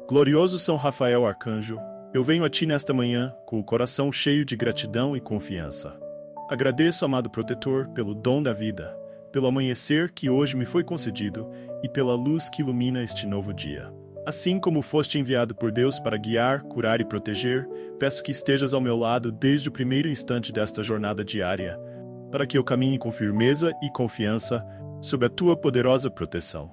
Glorioso São Rafael Arcanjo, eu venho a ti nesta manhã com o coração cheio de gratidão e confiança. Agradeço, amado protetor, pelo dom da vida, pelo amanhecer que hoje me foi concedido e pela luz que ilumina este novo dia. Assim como foste enviado por Deus para guiar, curar e proteger, peço que estejas ao meu lado desde o primeiro instante desta jornada diária, para que eu caminhe com firmeza e confiança sob a tua poderosa proteção.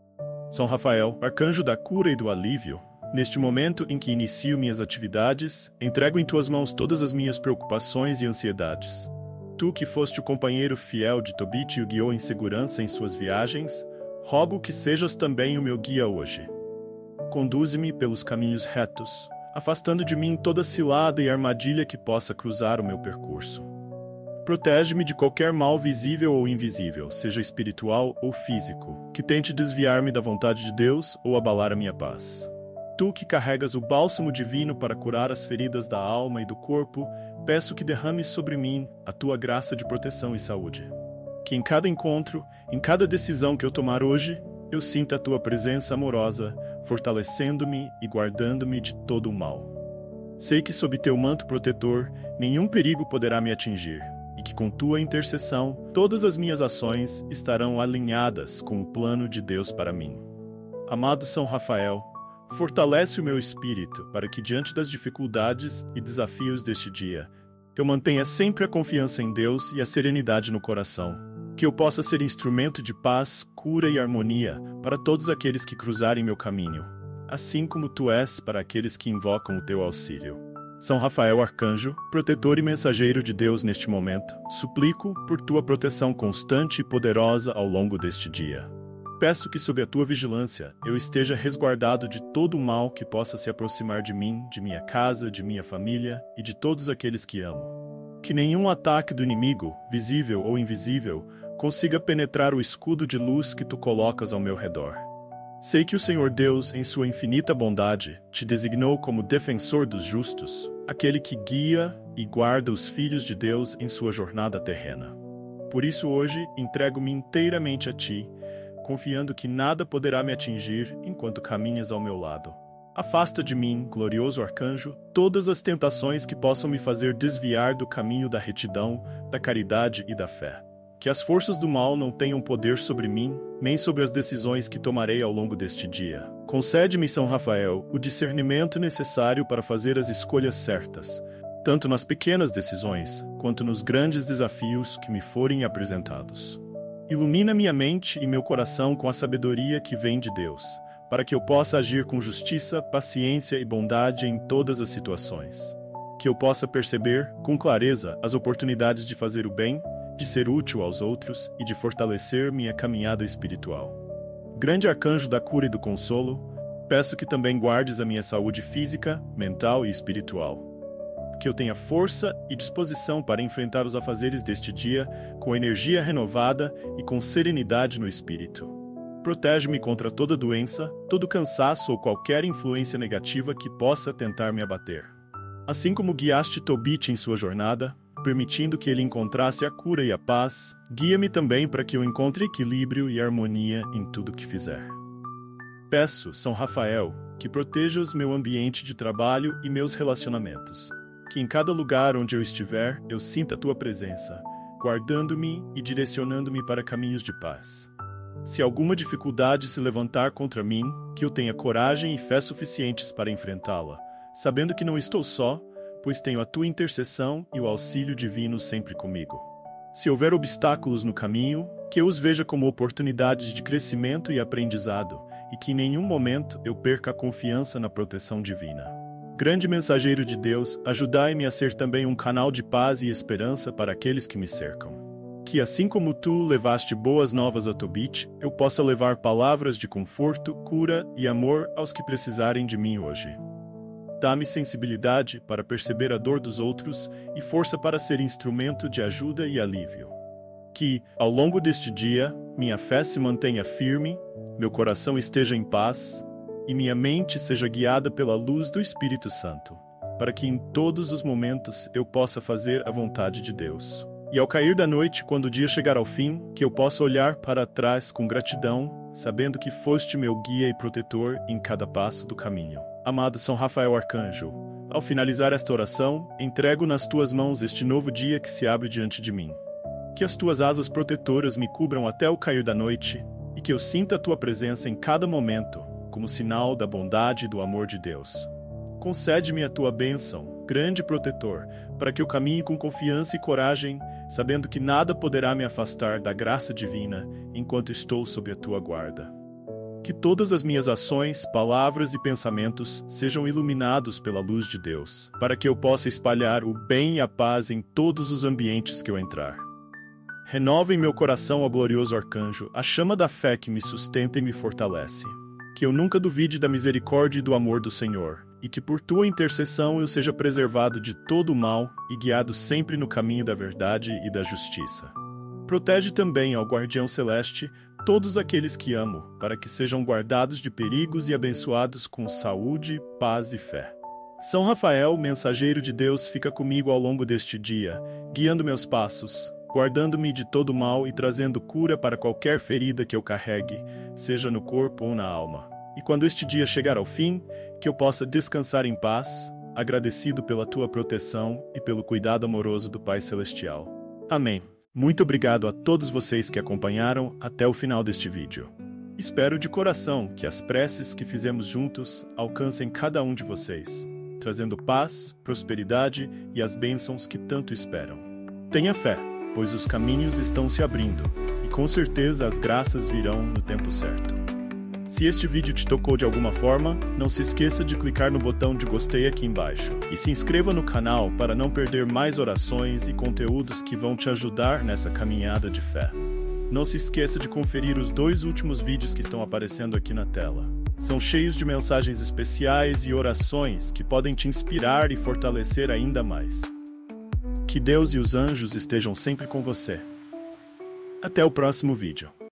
São Rafael, arcanjo da cura e do alívio, neste momento em que inicio minhas atividades, entrego em tuas mãos todas as minhas preocupações e ansiedades. Tu que foste o companheiro fiel de Tobit e o guiou em segurança em suas viagens, rogo que sejas também o meu guia hoje. Conduze-me pelos caminhos retos, afastando de mim toda cilada e armadilha que possa cruzar o meu percurso. Protege-me de qualquer mal visível ou invisível, seja espiritual ou físico, que tente desviar-me da vontade de Deus ou abalar a minha paz. Tu que carregas o bálsamo divino para curar as feridas da alma e do corpo, peço que derrames sobre mim a tua graça de proteção e saúde. Que em cada encontro, em cada decisão que eu tomar hoje, eu sinta a tua presença amorosa, fortalecendo-me e guardando-me de todo o mal. Sei que sob teu manto protetor, nenhum perigo poderá me atingir, e que com tua intercessão, todas as minhas ações estarão alinhadas com o plano de Deus para mim. Amado São Rafael, fortalece o meu espírito para que, diante das dificuldades e desafios deste dia, eu mantenha sempre a confiança em Deus e a serenidade no coração. Que eu possa ser instrumento de paz, cura e harmonia para todos aqueles que cruzarem meu caminho, assim como tu és para aqueles que invocam o teu auxílio. São Rafael Arcanjo, protetor e mensageiro de Deus neste momento, suplico por tua proteção constante e poderosa ao longo deste dia. Peço que, sob a tua vigilância, eu esteja resguardado de todo o mal que possa se aproximar de mim, de minha casa, de minha família e de todos aqueles que amo. Que nenhum ataque do inimigo, visível ou invisível, consiga penetrar o escudo de luz que tu colocas ao meu redor. Sei que o Senhor Deus, em sua infinita bondade, te designou como defensor dos justos, aquele que guia e guarda os filhos de Deus em sua jornada terrena. Por isso hoje entrego-me inteiramente a ti, confiando que nada poderá me atingir enquanto caminhas ao meu lado. Afasta de mim, glorioso arcanjo, todas as tentações que possam me fazer desviar do caminho da retidão, da caridade e da fé. Que as forças do mal não tenham poder sobre mim, nem sobre as decisões que tomarei ao longo deste dia. Concede-me, São Rafael, o discernimento necessário para fazer as escolhas certas, tanto nas pequenas decisões, quanto nos grandes desafios que me forem apresentados. Ilumina minha mente e meu coração com a sabedoria que vem de Deus, para que eu possa agir com justiça, paciência e bondade em todas as situações. Que eu possa perceber, com clareza, as oportunidades de fazer o bem, de ser útil aos outros e de fortalecer minha caminhada espiritual. Grande arcanjo da cura e do consolo, peço que também guardes a minha saúde física, mental e espiritual. Que eu tenha força e disposição para enfrentar os afazeres deste dia com energia renovada e com serenidade no espírito. Protege-me contra toda doença, todo cansaço ou qualquer influência negativa que possa tentar me abater. Assim como guiaste Tobit em sua jornada, permitindo que ele encontrasse a cura e a paz, guia-me também para que eu encontre equilíbrio e harmonia em tudo que fizer. Peço, São Rafael, que protejas meu ambiente de trabalho e meus relacionamentos. Que em cada lugar onde eu estiver, eu sinta a tua presença, guardando-me e direcionando-me para caminhos de paz. Se alguma dificuldade se levantar contra mim, que eu tenha coragem e fé suficientes para enfrentá-la, sabendo que não estou só, pois tenho a tua intercessão e o auxílio divino sempre comigo. Se houver obstáculos no caminho, que eu os veja como oportunidades de crescimento e aprendizado, e que em nenhum momento eu perca a confiança na proteção divina. Grande mensageiro de Deus, ajudai-me a ser também um canal de paz e esperança para aqueles que me cercam. Que assim como tu levaste boas novas a Tobit, eu possa levar palavras de conforto, cura e amor aos que precisarem de mim hoje. Dá-me sensibilidade para perceber a dor dos outros e força para ser instrumento de ajuda e alívio. Que, ao longo deste dia, minha fé se mantenha firme, meu coração esteja em paz e minha mente seja guiada pela luz do Espírito Santo, para que em todos os momentos eu possa fazer a vontade de Deus. E ao cair da noite, quando o dia chegar ao fim, que eu possa olhar para trás com gratidão, sabendo que foste meu guia e protetor em cada passo do caminho. Amado São Rafael Arcanjo, ao finalizar esta oração, entrego nas tuas mãos este novo dia que se abre diante de mim. Que as tuas asas protetoras me cubram até o cair da noite e que eu sinta a tua presença em cada momento, como sinal da bondade e do amor de Deus. Concede-me a tua bênção, grande protetor, para que eu caminhe com confiança e coragem, sabendo que nada poderá me afastar da graça divina enquanto estou sob a tua guarda. Que todas as minhas ações, palavras e pensamentos sejam iluminados pela luz de Deus, para que eu possa espalhar o bem e a paz em todos os ambientes que eu entrar. Renova em meu coração, ó glorioso arcanjo, a chama da fé que me sustenta e me fortalece. Que eu nunca duvide da misericórdia e do amor do Senhor, e que por tua intercessão eu seja preservado de todo o mal e guiado sempre no caminho da verdade e da justiça. Protege também, ó guardião celeste, todos aqueles que amo, para que sejam guardados de perigos e abençoados com saúde, paz e fé. São Rafael, mensageiro de Deus, fica comigo ao longo deste dia, guiando meus passos, guardando-me de todo mal e trazendo cura para qualquer ferida que eu carregue, seja no corpo ou na alma. E quando este dia chegar ao fim, que eu possa descansar em paz, agradecido pela tua proteção e pelo cuidado amoroso do Pai Celestial. Amém. Muito obrigado a todos vocês que acompanharam até o final deste vídeo. Espero de coração que as preces que fizemos juntos alcancem cada um de vocês, trazendo paz, prosperidade e as bênçãos que tanto esperam. Tenha fé, pois os caminhos estão se abrindo, e com certeza as graças virão no tempo certo. Se este vídeo te tocou de alguma forma, não se esqueça de clicar no botão de gostei aqui embaixo, e se inscreva no canal para não perder mais orações e conteúdos que vão te ajudar nessa caminhada de fé. Não se esqueça de conferir os 2 últimos vídeos que estão aparecendo aqui na tela. São cheios de mensagens especiais e orações que podem te inspirar e fortalecer ainda mais. Que Deus e os anjos estejam sempre com você. Até o próximo vídeo.